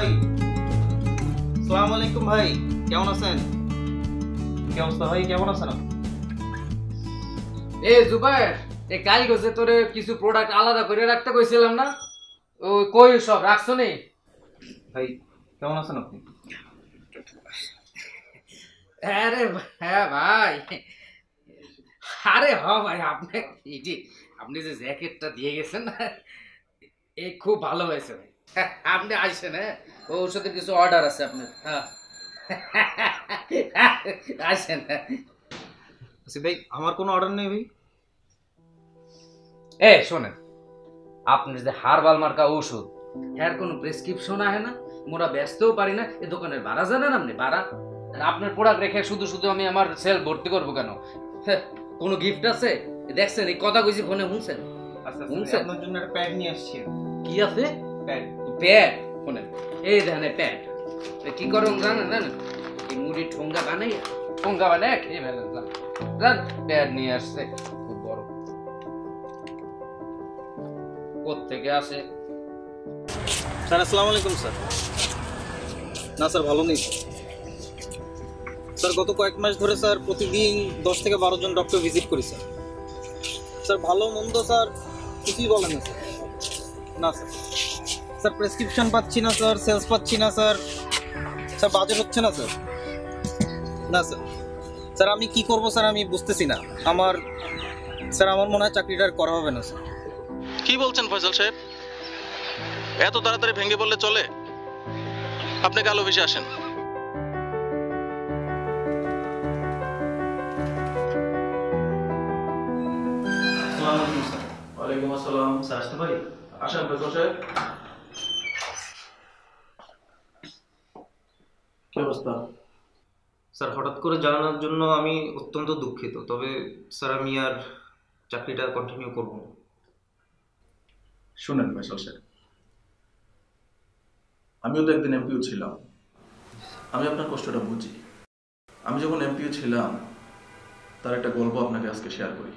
ভাই, আসসালামু আলাইকুম ভাই, কেমন আছেন? কি অবস্থা ভাই, কেমন আছেন? এ জুবায়ের, এ কাল গেছে তোরে কিছু প্রোডাক্ট আলাদা করে রাখতে কইছিলাম না? ও কই সব রাখছো নি? ভাই কেমন আছেন আপনি? আরে হ্যাঁ ভাই, আরে হ্যাঁ ভাই, আপনি যে জ্যাকেটটা দিয়ে গেছেন না, এই খুব ভালো হয়েছে ভাই। আপনি আসছেন, হ্যাঁ ওর সাথে কিছু অর্ডার আছে আপনার। হ্যাঁ আসেন। ভাই আমার কোনো অর্ডার নেই ভাই। এ শোনেন, আপনার যে হারবাল মার্কা ঔষধ, এর কোনো প্রেসক্রিপশন আহে না, মোরা ব্যস্তও পারি না। এই দোকানের ভাড়া জানেন আপনি? ভাড়া আপনার প্রোডাক্ট রেখে শুধু শুধু আমি আমার সেল ভর্তি করবো কেন? কোনো গিফট আছে? দেখছেন এই কথা কইছি ফোনে, শুনছেন? আচ্ছা শুনছেন, আপনার জন্য একটা প্যাড নিয়ে আসছি। কি আছে? প্যাড। প্যাড? শোনেন, এই দেখেন প্যাড কি করুন জানেন? এই মুড়ি ঠোঙ্গা বানাই খেয়ে ফেলেন। জান প্যাড নিয়ে আসছে, খুব বড়। কোত্থেকে আসে? স্যার আসসালামু আলাইকুম। স্যার না স্যার, ভালো নেই স্যার। গত কয়েক মাস ধরে স্যার প্রতিদিন 10 থেকে 12 জন ডক্টর ভিজিট করি স্যার। স্যার ভালো মন্দ স্যার কিছুই বলেন না স্যার। না স্যার, স্যার প্রেসক্রিপশন পাচ্ছি না স্যার, সেলস পাচ্ছি না স্যার, স্যার বাজেট হচ্ছে না স্যার। না স্যার, স্যার আমি কি করব স্যার আমি বুঝতেছি না। আমার মনে হয় চাকরিটা আর করা হবে না স্যার। কি বলছেন ফয়সাল সাহেব? এত তাড়াতাড়ি ভেঙে পড়লে চলে? আপনি কাল অফিসে আসেন। ওয়ালাইকুম আসসালাম। স্যার আসতে পারি? আসেন ফয়সাল সাহেব। কি অবস্থা? স্যার হঠাৎ করে জানানোর জন্য আমি অত্যন্ত দুঃখিত, তবে স্যার আমি আর চাকরিটা কন্টিনিউ করব না। শুনেন ফয়সাল সাহেব, আমিও তো একদিন এমপিও ছিলাম, আমি আপনার কষ্টটা বুঝি। আমি যখন এমপিও ছিলাম তার একটা গল্প আপনাকে আজকে শেয়ার করি।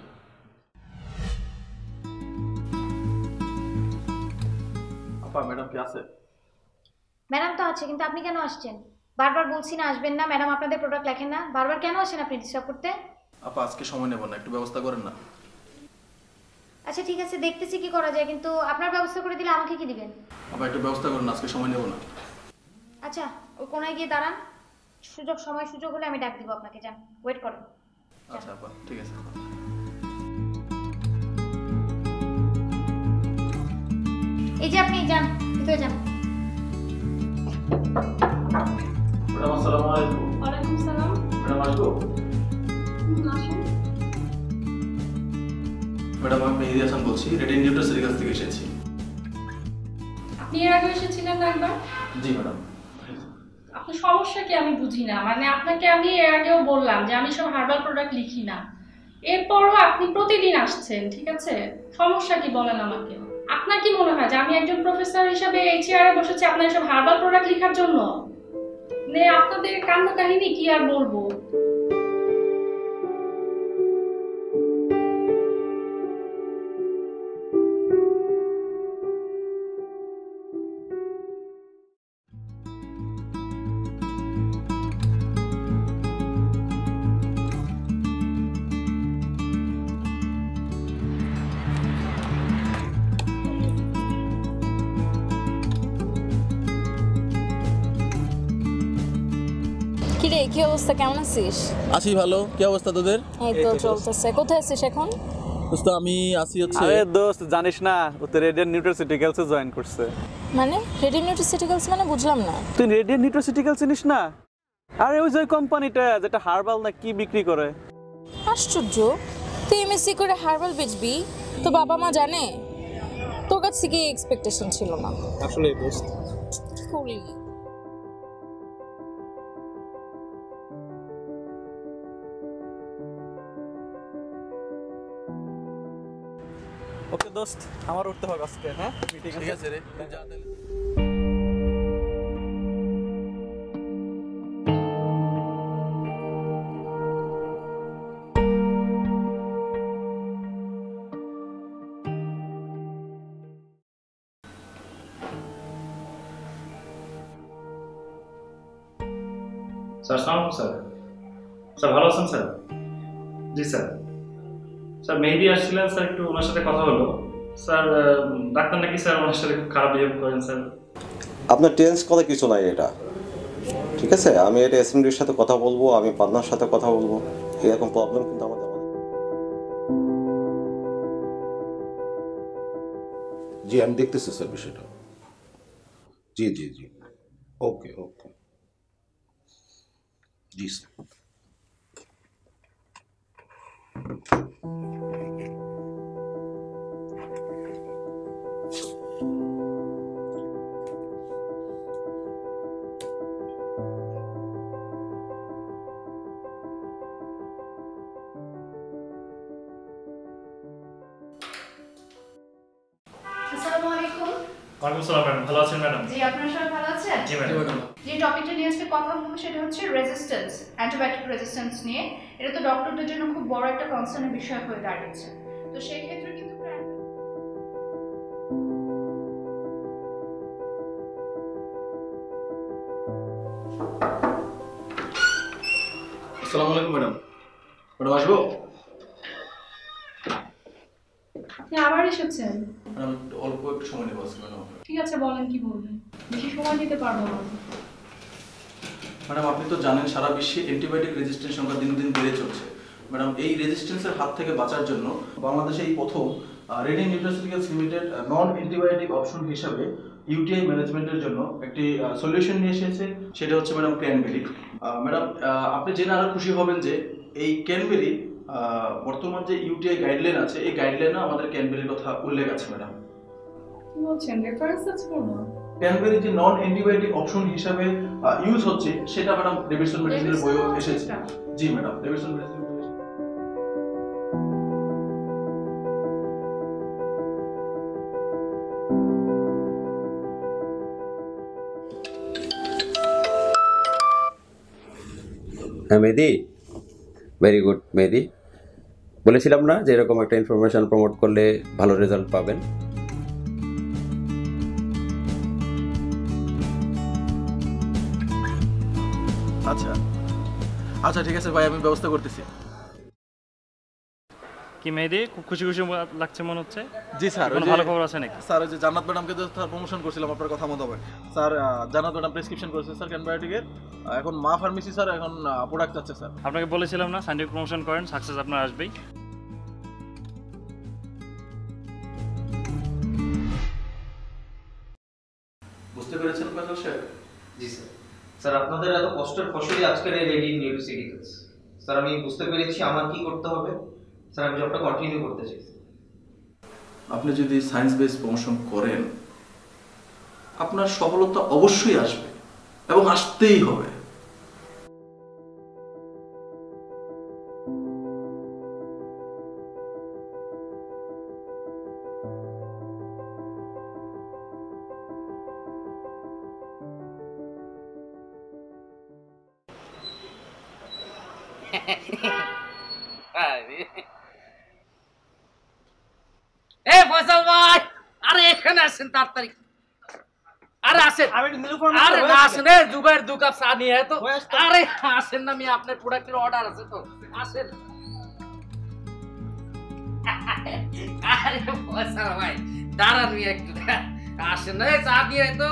আপা ম্যাডাম কি আছে? ম্যাডাম তো আছে, কিন্তু আপনি কেন আসছেন? বারবার বলছি না আসবেন না, ম্যাডাম আপনাদের প্রোডাক্ট লেখেন না, বারবার কেন আসেন আপনি ডিস্টার্ব করতে? আপা আজকে সময় নেব না, একটু ব্যবস্থা করেন না? আচ্ছা ঠিক আছে, দেখতেছি কি করা যায়, কিন্তু আপনার ব্যবস্থা করে দিলে আমাকে কি দিবেন? আপা একটু ব্যবস্থা করেন না, আজকে সময় নেব না। আচ্ছা ওই কোনায় গিয়ে দাঁড়ান, সুযোগ হলে আমি ডাক দিব আপনাকে, যান ওয়েট করেন। আচ্ছা আপা ঠিক আছে। এই যে আপনি যান, ভিতরে যান। ম্যাডাম আসসালামু আলাইকুম। ওয়ালাইকুম সালাম। ম্যাডাম আসবো? আসুন। ম্যাডাম আমি মেহেদি হাসান বলছি, রেড নিউট্রাসিটিক্যালস থেকে এসেছি। আপনি এর আগে এসেছিলেন না একবার? জি ম্যাডাম। আপনার সমস্যা কি আমি বুঝি না, মানে আপনাকে আমি এর আগেও বললাম যে আমি সব হার্বাল প্রোডাক্ট লিখি না, এরপরও আপনি প্রতিদিন আসছেন, ঠিক আছে? সমস্যা কি বলেন আমাকে? আপনার কি মনে হয় যে আমি একজন প্রফেসর হিসেবে এই চেয়ারে বসেছি আপনার সব হার্বাল প্রোডাক্ট লেখার জন্য? নে আপনাদের কাণ্ড কাহিনী কি আর বলবো। কিরে কি অবস্থা, কেমন আছিস? আছি ভালো। কি অবস্থা তোদের? এই তো চলতেছে। কোথায় আছিস এখন? দোস্ত আমি আছি হচ্ছে। আরে দোস্ত জানিস না, ও তো রেডিয়ান নিউট্রাসিউটিক্যালসে জয়েন করছে। মানে রেডি নিউট্রাসিউটিক্যালস মানে বুঝলাম না। তুই রেডিয়ান নিউট্রাসিউটিক্যালস চিনিস না? আরে ওই যে কোম্পানিটা যেটা হার্বাল না কি বিক্রি করে। আশ্চর্য, তুই এমএসসি করে হার্বাল বেচবি? তো বাবা মা জানে? তোর কাছ থেকে এক্সপেকটেশন ছিল না আসলে দোস্ত। করলি ওকে দোস্ত, আমার উঠতে হবে আজকে। হ্যাঁ ঠিক আছে রে, তুই যা তাহলে। স্যার আসসালামু আলাইকুম স্যার। স্যার ভালো আছেন স্যার? জি স্যার। স্যার মেহেদি আসছিলেন স্যার, একটু ওনার সাথে কথা হলো স্যার। ডাক্তার নাকি স্যার ওনার সাথে খুব খারাপ বিহেভ করেন স্যার। আপনার টেন্স করা কিছু নাই এটা, ঠিক আছে? আমি এটা এসএমডির সাথে কথা বলবো, আমি পাবনার সাথে কথা বলবো। এরকম প্রবলেম কিন্তু আমাদের জি আমি দেখতেছি স্যার বিষয়টা। জি জি জি, ওকে ওকে, জি স্যার। আসসালামু আলাইকুম। ওয়ালাইকুম আসসালাম ম্যাডাম, ভালো আছেন ম্যাডাম? জি, আপনারা সবাই ভালো আছেন? জি ম্যাডাম। যে টপিকটা নিয়ে আজকে কথা বলবো সেটা হচ্ছে রেজিস্ট্যান্স, অ্যান্টিবায়োটিক রেজিস্ট্যান্স নিয়ে। এটা তো ডক্টরদের জন্য খুব বড় একটা কনসার্নের বিষয় হয়ে দাঁড়িয়েছে। তো সেই ক্ষেত্রে কিন্তু আসসালামু আলাইকুম ম্যাডাম। ম্যাডাম আসবো? আপনি আবার এসেছেন? ম্যাডাম অল্প একটু সময় নেবো আজকে ম্যাডাম। ঠিক আছে, বলেন কি বলবেন। বেশি সময় দিতে পারবো না। ম্যাডাম আপনি তো জানেন সারা বিশ্বে অ্যান্টিবায়োটিক রেজিস্ট্যান্স সংখ্যা দিন দিন বেড়ে চলছে। ম্যাডাম এই রেজিস্ট্যান্সের হাত থেকে বাঁচার জন্য বাংলাদেশে এই প্রথম ready nutraceuticals limited non antibiotic option হিসাবে ইউটিআই ম্যানেজমেন্টের জন্য একটি সলিউশন নিয়ে এসেছে। সেটা হচ্ছে ম্যাডাম ক্যানবেরি। ম্যাডাম আপনি জেনে আরো খুশি হবেন যে এই ক্যানবেরি বর্তমান যে ইউটিআই গাইডলাইন আছে, এই গাইডলাইনে আমাদের ক্যানবেরির কথা উল্লেখ আছে ম্যাডাম। কি বলছেন, রেফারেন্স আছে কোনো? ক্যানবেরি যে নন অ্যান্টিবায়োটিক অপশন হিসাবে ইউজ হচ্ছে সেটা ম্যাডাম ডেভিডসন মেডিসিনের বইও এসেছে। জি ম্যাডাম, ডেভিডসন মেডিসিন। হ্যাঁ মেহেদি, ভেরি গুড মেহেদি। বলেছিলাম না যে এরকম একটা ইনফরমেশন প্রমোট করলে ভালো রেজাল্ট পাবেন। আচ্ছা আচ্ছা ঠিক আছে ভাই, আমি ব্যবস্থা করতেছি। কি মেহেদি, খুব খুশি খুশি লাগছে মনে হচ্ছে? জি স্যার। কোনো ভালো খবর আছে নাকি? স্যার ওই যে জান্নাত ম্যাডামকে তো স্যার প্রমোশন করছিলাম আপনার কথা মতো হবে স্যার। জান্নাত ম্যাডাম প্রেসক্রিপশন করেছে স্যার ক্যানবায়োটিকের। এখন মা ফার্মেসি স্যার এখন প্রোডাক্ট চাচ্ছে স্যার। আপনাকে বলেছিলাম না সাইন্টিফিক প্রমোশন করেন, সাকসেস আপনার আসবেই। বুঝতে পেরেছেন ফয়সাল সাহেব? জি স্যার। স্যার আপনাদের এত কষ্টের ফসলই আজকের এই রেডি নিউট্রাসিউটিক্যালস। স্যার আমি বুঝতে পেরেছি আমার কি করতে হবে। স্যার আমি জবটা কন্টিনিউ করতে চাই। আপনি যদি সায়েন্স বেস প্রমোশন করেন আপনার সফলতা অবশ্যই আসবে এবং আসতেই হবে। ফয়সাল ভাই, আরে এখানে আসেন তাড়াতাড়ি। আরে আসেন। আরে না আসেন, জুবাইর 2 কাপ চা নিয়ে তো। আরে আসেন না, আমি আপনার প্রোডাক্টের অর্ডার আছে তো, আসেন। আরে ফয়সাল ভাই দাঁড়ান একটু, আসেন না, চা দিয়ে তো।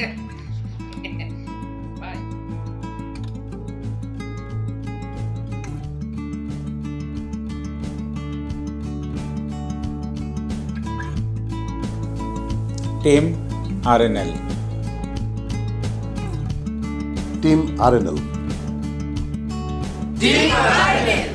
Team RNL। Team RNL। Team RNL।